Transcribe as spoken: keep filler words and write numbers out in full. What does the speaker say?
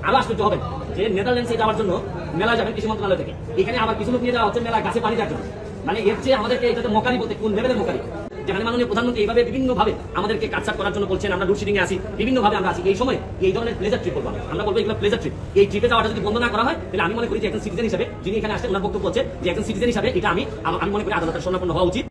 আরো আশ্চর্য হবে যে নেদারল্যান্ডসে যাওয়ার জন্য মেলা যাবেন কৃষি মন্ত্রণালয় থেকে, এখানে আবার কিছু লোক নিয়ে যাওয়া হচ্ছে মেলা গাছে পানি দেওয়ার জন্য। মানে এর চেয়ে আমাদেরকে এটাতে মকারি বলতে কোন লেভেলের মকারি, যেখানে মাননীয় প্রধানমন্ত্রী এইভাবে বিভিন্ন ভাবে আমাদেরকে কাটছাট করার জন্য বলছেন, আমরা লোডশেডিং এ আসি, বিভিন্ন ভাবে আমরা আসি। এই সময় এই ধরনের প্লেজার ট্রিপ করবো আমরা বলবো এগুলো প্লেজার ট্রিপ। এই ট্রিপে যাওয়াটা যদি বন্ধ না করা হয় তাহলে আমি মনে করি যে একজন সিটিজেন হিসেবে যিনি এখানে আসছেন ওনার বক্তব্য হচ্ছে যে একজন সিটিজেন হিসেবে এটা আমি আমি মনে করি আদালতের শরণাপন্ন হওয়া উচিত।